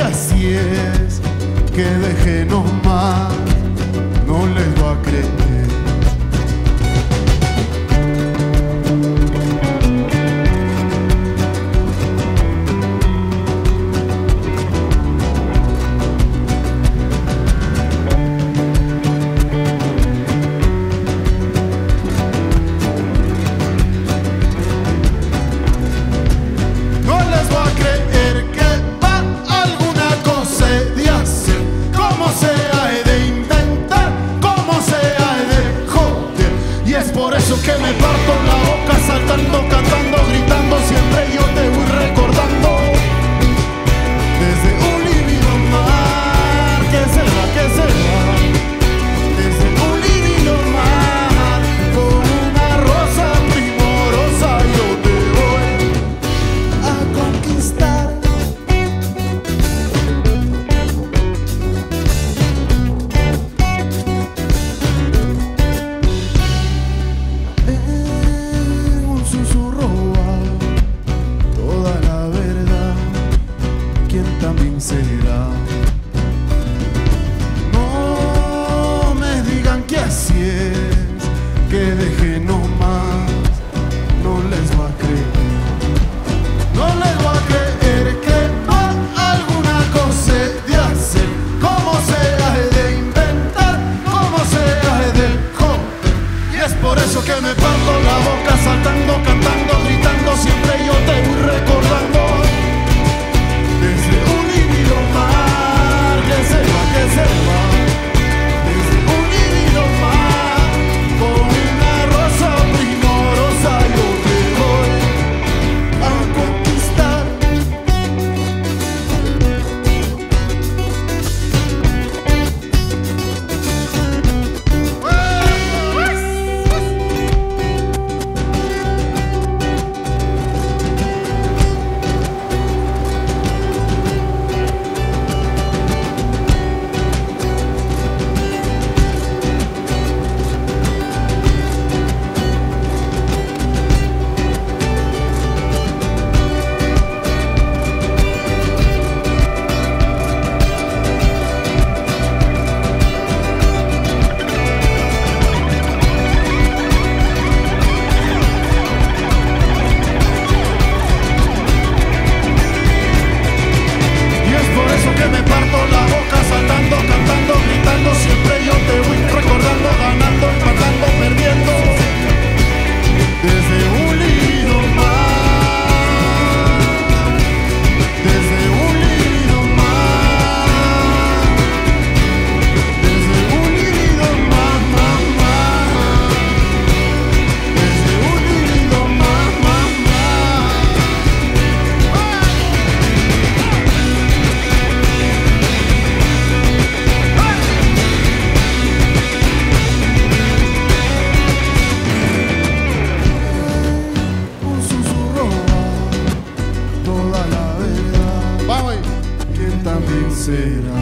así es, que deje nomás, no les va a creer. Que me parto la boca saltando, cantando, gritando, siempre yo te voy recordando. Desde un lívido mar que se va, desde un lívido mar, con una rosa primorosa yo te voy a conquistar. Será. No me digan que así es, que deje nomás, no les va a creer. No les va a creer que alguna cosa he de hacer, cómo se ha de inventar, cómo se ha de joder. Y es por eso que me parto la boca saltando, cantando, gritando, siempre yo te voy recordando. Desde un lívido mar que se va, desde un lívido mar, con una rosa primorosa yo te voy a conquistar. También será.